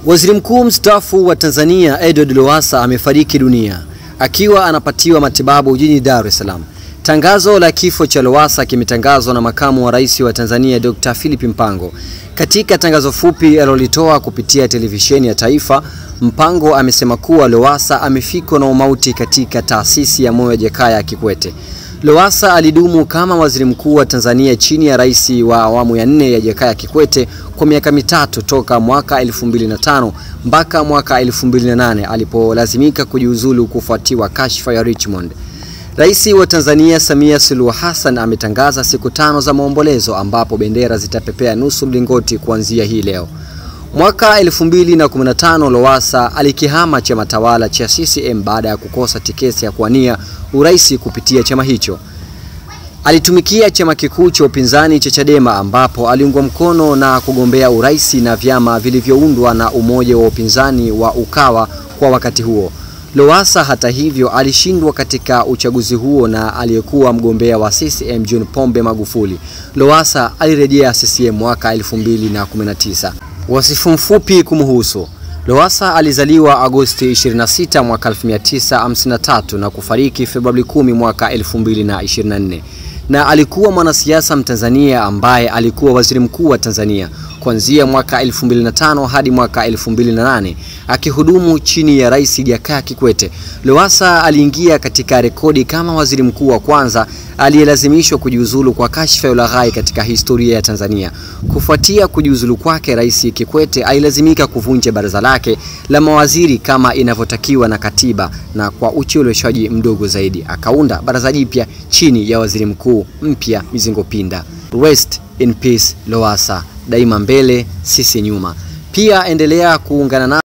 Waziri Mkuu mstaafu wa Tanzania Lowasa amefariki dunia akiwa anapatiwa matibabu jijini Dar es Salaam. Tangazo la kifo cha Lowasa kimetangazwa na makamu wa rais wa Tanzania Dr. Philip Mpango. Katika tangazo fupi alilolitoa kupitia televisheni ya taifa, Mpango amesema kuwa Lowasa amefikwa na umauti katika taasisi ya moyo ya Jakaya Kikwete. Lowasa alidumu kama waziri mkuu wa Tanzania chini ya rais wa awamu ya 4 ya Jakaya Kikwete kwa miaka mitatu toka mwaka 2005 mpaka mwaka 2008 alipolazimika kujiuzulu kufuatiwa kashfa ya Richmond. Rais wa Tanzania Samia Suluhu Hassan ametangaza siku 5 za maombolezo ambapo bendera zitapepea nusu mlingoti kuanzia hii leo. Mwaka 2015 Lowasa alikihama chama tawala cha CCM baada ya kukosa tiketi ya kuwania urais kupitia chama hicho. Alitumikia chama kikuu cha upinzani cha Chadema ambapo aliungwa mkono na kugombea urais na vyama vilivyoundwa na umoja wa upinzani wa Ukawa kwa wakati huo. Lowasa hata hivyo alishindwa katika uchaguzi huo na aliyekuwa mgombea wa CCM John Pombe Magufuli. Lowasa alirejea CCM mwaka 2019. Wasifu mfupi kumhusu. Lowasa alizaliwa Agosti 26 mwaka 1953 na kufariki Februari 10 mwaka 2024. Na alikuwa mwanasiasa Mtanzania ambaye alikuwa waziri mkuu wa Tanzania kuanzia mwaka 2005 hadi mwaka 2008 akihudumu chini ya Rais Jakaya Kikwete. Lowasa aliingia katika rekodi kama waziri mkuu wa kwanza aliyelazimishwa kujiuzulu kwa kashfa ya ulaghai katika historia ya Tanzania. Kufuatia kujiuzulu kwake, Rais Kikwete alilazimika kuvunja baraza lake la mawaziri kama inavyotakiwa na katiba, na kwa ucheleweshaji mdogo zaidi akaunda baraza jipya chini ya waziri mkuu mpya Mizengo Pinda. Rest in peace Lowasa, daima mbele sisi nyuma. Pia endelea kuungana na